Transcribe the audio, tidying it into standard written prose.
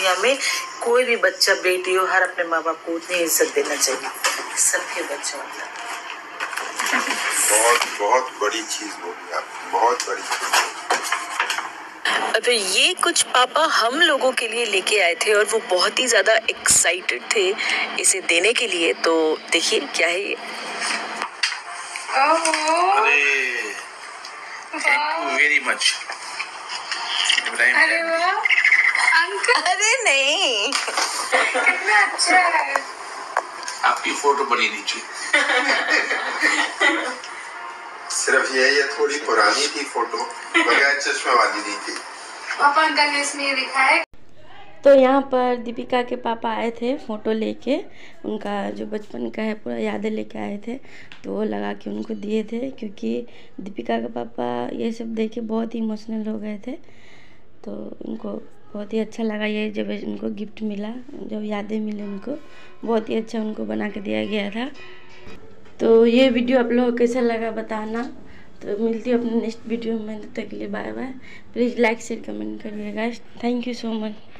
दुनिया में कोई भी बच्चा, बेटी हो, हर अपने माँ बाप को उतनी इज्जत देना चाहिए, सबके बच्चों को। बहुत बहुत बड़ी चीज बोली आप, बहुत बड़ी चीज। तो ये कुछ पापा हम लोगों के लिए लेके आए थे और वो बहुत ही ज्यादा एक्साइटेड थे इसे देने के लिए। तो देखिए क्या है ये। अरे थैंक यू वेरी मच। अरे वाह अंकल, अरे नहीं, कितना अच्छा है। आपकी फोटो बनी नीचे। सिर्फ ये थोड़ी पुरानी थी फोटो, बगैर चश्मे वाली नहीं थी। पापा अंकल ने इसमें लिखा है। तो यहाँ पर दीपिका के पापा आए थे फ़ोटो लेके, उनका जो बचपन का है पूरा यादें लेके आए थे, तो वो लगा के उनको दिए थे। क्योंकि दीपिका के पापा ये सब देख के बहुत ही इमोशनल हो गए थे, तो उनको बहुत ही अच्छा लगा ये जब उनको गिफ्ट मिला, जब यादें मिली उनको, बहुत ही अच्छा उनको बना के दिया गया था। तो ये वीडियो आप लोगों को कैसा लगा बताना। तो मिलती हूँ अपने नेक्स्ट वीडियो में, तब तक के लिए bye bye. Please like share comment करिएगा। Thank you so much.